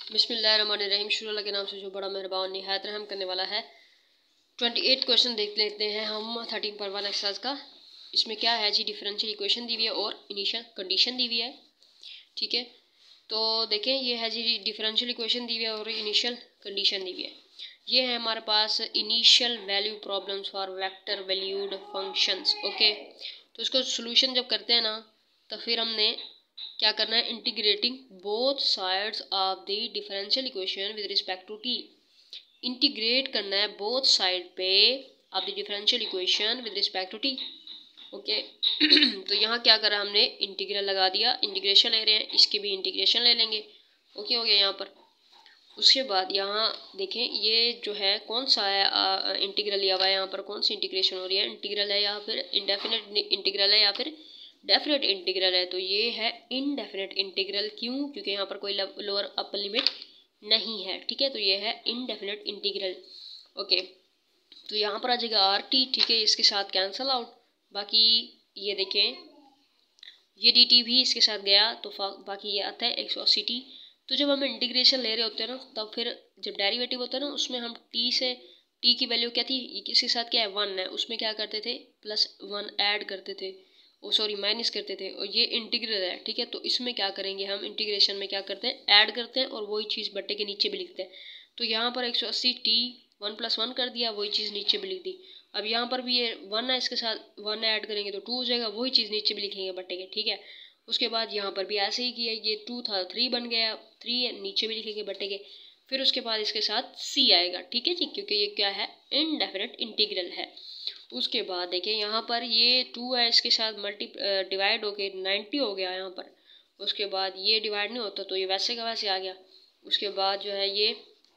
बिस्मिल्लाहिर्रहमानिर्रहीम। शुरू अल्लाह के नाम से जो बड़ा मेहरबान निहायत रहम करने वाला है। 28 क्वेश्चन देख लेते हैं हम 13.1 एक्सरसाइज का। इसमें क्या है जी, डिफरेंशियल इक्वेशन दी हुई है और इनिशियल कंडीशन दी हुई है। ठीक है, तो देखें ये है जी डिफरेंशियल इक्वेशन दी हुई है और इनिशियल कंडीशन दी हुई है। ये है हमारे पास initial value problems for vector valued functions. Okay, तो इसको सोल्यूशन जब करते हैं ना तो फिर हमने क्या करना है, integrating both sides of the differential equation with respect to T. Integrate करना है बोथ साइड पे of the differential equation with respect to T. Okay तो यहाँ क्या करा हमने, इंटीग्रल लगा दिया, इंटीग्रेशन ले रहे हैं, इसके भी इंटीग्रेशन ले लेंगे। ओके हो गया यहाँ पर। उसके बाद यहाँ देखें ये जो है कौन सा है इंटीग्रल लिया हुआ है, यहाँ पर कौन सी इंटीग्रेशन हो रही है, इंटीग्रल है या फिर इंडेफिनेट इंटीग्रल है या फिर डेफिनेट इंटीग्रल है। तो ये है इनडेफिनेट इंटीग्रल। क्यों? क्योंकि यहाँ पर कोई लोअर अपर लिमिट नहीं है। ठीक है, तो ये है इनडेफिनेट इंटीग्रल। ओके, तो यहाँ पर आ जाएगा आर टी। ठीक है, इसके साथ कैंसल आउट। बाकी ये देखें ये डी टी भी इसके साथ गया तो बाकी ये आता है 180 टी। तो जब हम इंटीग्रेशन ले रहे होते हैं ना तब फिर जब डेरिवेटिव होता है ना उसमें हम टी से टी की वैल्यू क्या थी, इसके साथ क्या है 1 है, उसमें क्या करते थे +1 ऐड करते थे, ओ सॉरी माइनस करते थे। और ये इंटीग्रल है। ठीक है, तो इसमें क्या करेंगे हम, इंटीग्रेशन में क्या करते हैं ऐड करते हैं और वही चीज़ बट्टे के नीचे भी लिखते हैं। तो यहाँ पर 180 टी 1 + 1 कर दिया, वही चीज़ नीचे भी लिख दी। अब यहाँ पर भी ये 1 है, इसके साथ 1 ऐड करेंगे तो 2 हो जाएगा, वही चीज़ नीचे भी लिखेंगे बट्टे के। ठीक है, उसके बाद यहाँ पर भी ऐसे ही किया, ये 2 था 3 बन गया, 3 नीचे भी लिखेंगे बट्टे के। फिर उसके बाद इसके साथ सी आएगा। ठीक है जी, क्योंकि ये क्या है इनडेफिनेट इंटीग्रल है। उसके बाद देखिए यहाँ पर ये 2 है, इसके साथ डिवाइड हो के 90 हो गया यहाँ पर। उसके बाद ये डिवाइड नहीं होता तो ये वैसे का वैसे आ गया। उसके बाद जो है ये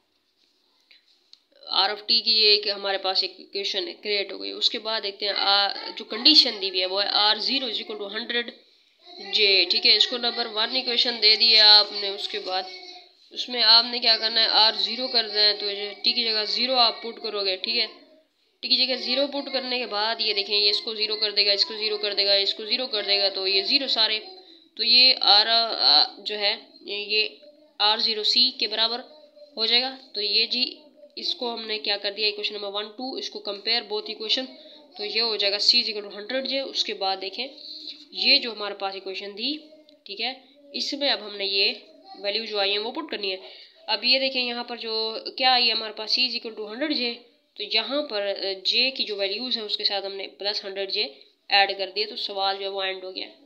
आर ऑफ टी की ये एक हमारे पास एक इक्वेशन क्रिएट हो गई। उसके बाद देखते हैं जो कंडीशन दी हुई है वो है R0 = 100 जे। ठीक है, इसको नंबर 1 इक्वेशन दे दी है आपने। उसके बाद उसमें आपने क्या करना है, R0 करना है, तो टी की जगह 0 आप पुट करोगे। ठीक है, टी की जगह 0 पुट करने के बाद ये देखें ये इसको 0 कर देगा, इसको 0 कर देगा, इसको 0 कर देगा, तो ये 0 सारे। तो ये जो है ये R0C के बराबर हो जाएगा। तो ये जी इसको हमने क्या कर दिया, इक्वेशन नंबर 1 2, इसको कंपेयर बोथ इक्वेशन, तो ये हो जाएगा C = 100 जे। उसके बाद देखें ये जो हमारे पास इक्वेशन थी, ठीक है, इसमें अब हमने ये वैल्यू जो आई है वो पुट करनी है। अब ये देखें यहाँ पर जो क्या आई है हमारे पास C = 100 जे, तो यहाँ पर जे की जो वैल्यूज़ है उसके साथ हमने +100 जे ऐड कर दिए, तो सवाल जो है वो एंड हो गया।